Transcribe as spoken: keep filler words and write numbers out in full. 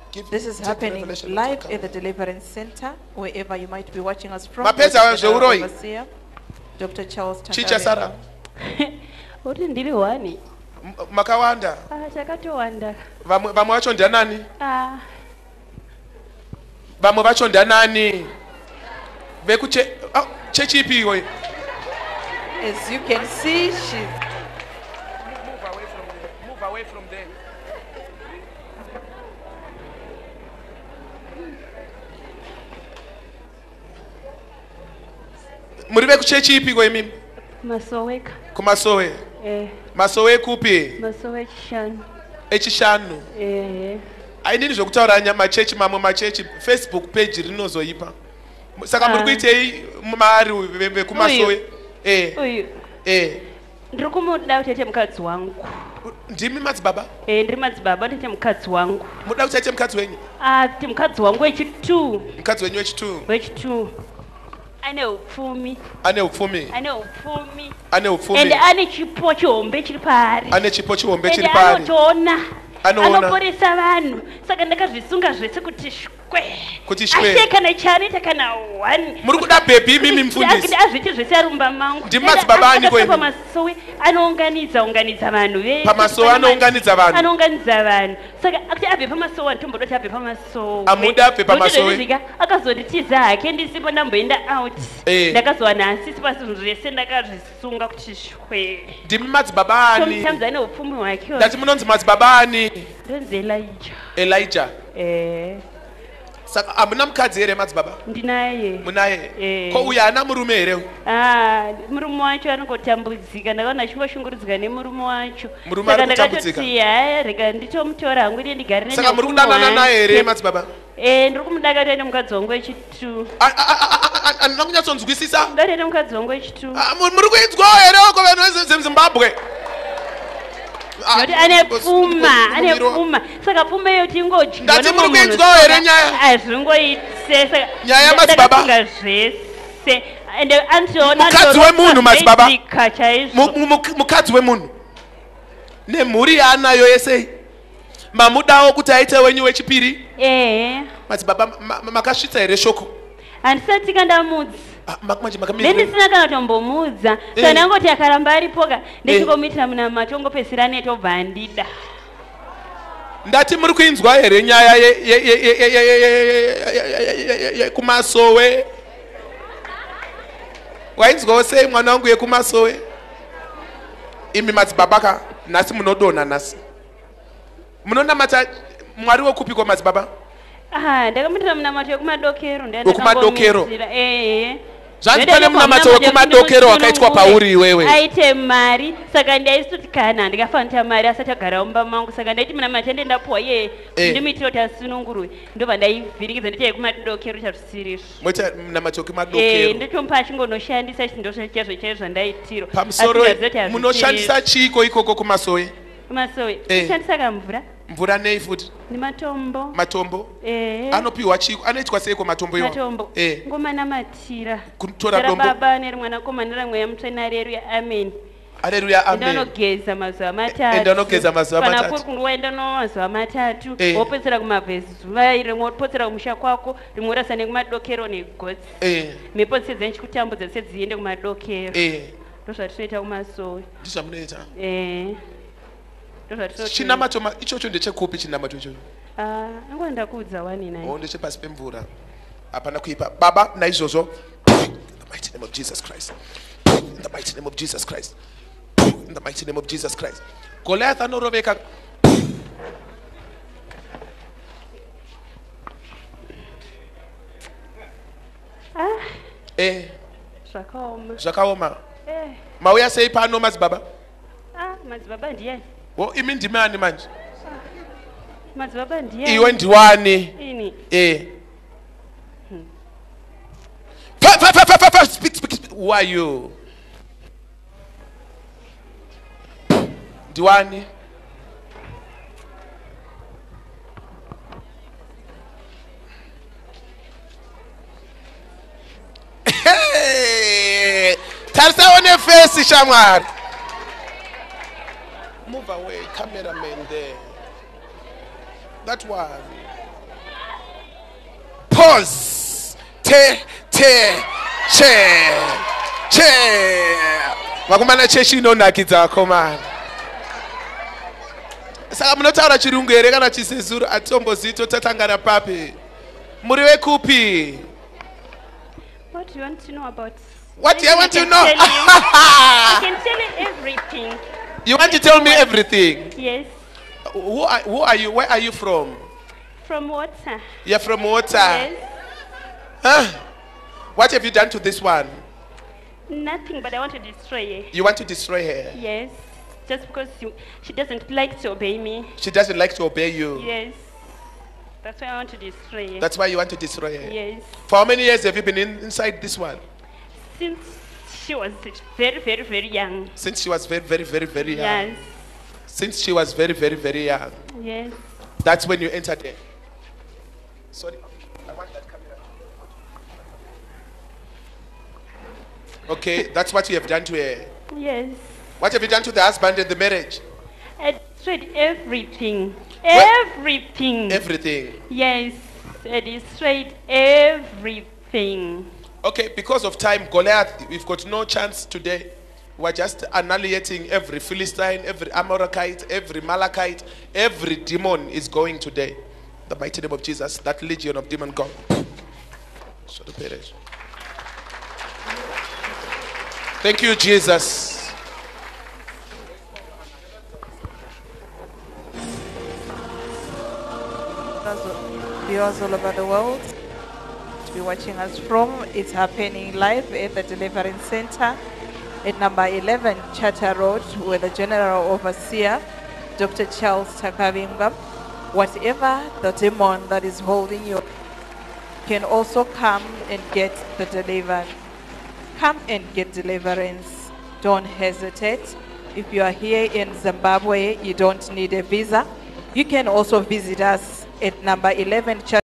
Give, This is happening live at the Deliverance Center, wherever you might be watching us from. Overseer, Doctor Charles Chicha Sarah. Uri ndiri wani? Makawanda. Ah, chakatowanda. Vamwe vamwe vacho ndanani? Ah. Vamwe vacho ndanani? Vekuche oh, chechi ipi iwe? As you can see, she's move away from there. Move away from there. Muri vekuchechi ipi iwe mimi? Masoweka. Kumasowe. Eh. Masowe kupi? Masowe chishanu. Echishanu. Eh. Ainini zvokutaura nyama chechi mamwe machechi Facebook page rinozoipa. Saka muri kuitei mari vekumasowe. Eh. Uyu. Eh. Ndiri kumuda utete mukadzi wangu. Ndimi madzibaba? Eh, ndiri madzibaba utete mukadzi wangu. Muda utete mukadzi wenyu? Ah, kuti mukadzi wangu wechitu. Mukadzi wenyu wechitu? Wechitu. Ane upfumi. Ane upfumi. Ane upfumi. Ane upfumi. Ende ane chipo chihombe chiri paari. Ane chipo chihombe chiri paari. Ende anotoona. Anoona. Anoporesa vanhu. Saka ndakazvisunga zvese kuti shwe. Kuti shwe. Ashe kana charita kana one. Muri kuda baby mimi mfundisi. Azviti zvese arumba mangu. Ndi madzibaba ani kwenu? Pamasowe anounganidza unganidza vanhu vese. Pamasowe anounganidza vanhu. Anounganidza vanhu. Saka akuti abve pamasowe antombodoti abve pamasowe. Amuda abve pamasowe. Akazonditiza hake ndisipo ndamboenda out. Ndakazowana asisi pasunhu zvese ndakazvisunga kuti shwe. Ndimi madzibaba ani? Sometimes ane upfumi hwake. Ndati munonzi madzibaba ani? Ndonzi Elijah. Elijah. Eh. Saka amuna mukadzi here madzibaba? Ndinaye. Munaye? Eh. Ko uyu ana murume here? Ah, murume wacho anongotambudzika. Ndakaona achingoshungurudzika nemurume wacho. Murume ari kutambudzika? Saka ndakatoti haya rega nditomutora hangu ndiye ndigare naye. Saka muri kudanana naye here madzibaba? Eh, ndiri kumudakata nemukadzi wangu wechitu. Andina kunyatsonzwisisa? Ndari nemukadzi wangu wechitu. Muri kuinzwa here ko vanhu veZimbabwe? Yoti ane pfuma, ane pfuma. Saka pfuma iyo tingodyiwa. Ndati muri kuinzwa here nyaya? Azvingoite saka nyaya madzibaba. Zvese. Ende antiona mukadzi wemunhu madzibaba. Mukadzi wemunhu. Nemhuri yaanayo yese. Mamudawo kuti aite wenyu wechipiri? Eh. Madzibaba makasvitsa here shoko? Handisati kandamudza. Ndisina kana kutombomudza. Saka ndangoti akaramba aripoka ndichikomuitira munamato ongopedzisira netobva handida. Ndati muri kuinzwa here nyaya yekumasowe? Wainzwawo sei mwana wangu yekumasowe? Imi madzibaba nhasi munodonha nhasi. Munonamata Mwari wokupi kwa madzibaba? Ah, ndakamuitira munamato wekumadokero. Wekumadokero? Eh. Zvanzi pane munamato wekumadokero wakaitwa pauri iwewe. Aite mari, saka ndaisoti kana ndikafanira mari asati agara mumba mangu, saka ndaiti munamato ende ndapuwa iye ndimiitira kuti asunungurwe. Ndobva ndaivhirikidza nditi yekumadokero chatusirira. Moita munamato wekumadokero? Eh, nditomupa achingonoshandisa chinhu chaizvo chaizvo zvandaitirwa. Pamusoro munoshandisa chiiko ikoko kumasowe? Kumasowe kushandisa kamvura. Mvura nei futi? Ni matombo. Matombo? Eh. Anopiwa chiko, anoitwa seiko matombo iwo? Matombo. Eh. Ngoma namatira. Kutora dombo. Baba nerimwana komana ramwe yamutsaina haleluya amen. Haleluya amen. Ndinogeza mazuva matatu. Ndinogeza mazuva matatu. Kana kuri kungoenda no mazuva matatu. Wopedzera kumabvezi zuva rimwe wopotsera kumusha kwako, rimwe rasa nekumadokero negotsi. Eh. Mhepo dzechikutambudza sedziende kumadokero. Eh. Ndozvatinoita kumasowe. Ndizvamunoita? Eh. Chinamato ichocho ndechekupi chinamato ichocho? Ah, ngo ndakuudza wani naye. Oh, ndechepasi pemvura. Hapana kuipa. Baba, naizvozvo. In the mighty name of Jesus Christ. In the mighty name of Jesus Christ. In the mighty name of Jesus Christ. Goliath anoroveka. Ah. Eh. Zvakaoma. Zvakaoma. Eh. Mauya sei pano madzibaba? Ah, madzibaba ndiye. Oh, imi ndimani manje? Madzibaba ndiye. Iwe ndiwani? Ini. Eh. Hmm. Fa fa fa fa fa speak speak speak. Who are you? Ndiwani? Hey! Tarsa one face shamwari. Move away, cameraman there. That one. Cause te te che che vakomana chechi inonakidza vakomana. Saka munotaura chirungu here kana chisezuru? Atombozito tatangana papi. Muri wekupi? What do you want to know about? What do you want to know? I can tell you everything. You want to tell me everything? Yes. Who are, who are you? Where are you from? From water. You're from water? Yes. Huh? What have you done to this one? Nothing, but I want to destroy her. You want to destroy her? Yes. Just because you, she doesn't like to obey me. She doesn't like to obey you? Yes. That's why I want to destroy her. That's why you want to destroy her? Yes. For how many years have you been in, inside this one? Since she was very, very, very young. Since she was very, very, very, very young? Yes. Since she was very, very, very young? Yes. That's when you entered there? Sorry, I want that camera. Okay, that's what you have done to her? Yes. What have you done to the husband and the marriage? I destroyed everything. What? Everything. Everything? Yes. I destroyed everything. Okay, because of time, Goliath, we've got no chance today. We're just annihilating every Philistine, every Amalekite, every Malachite, every demon is going today. The mighty name of Jesus, that legion of demon gone. So the perish. Thank you, Jesus. Viewers all over the world to be watching us from, it's happening live at the Deliverance Center at number eleven Charter Road, where the General Overseer, Doctor Charles Takabinga, whatever the demon that is holding you, can also come and get the deliverance. Come and get deliverance. Don't hesitate. If you are here in Zimbabwe, you don't need a visa. You can also visit us at number eleven Charter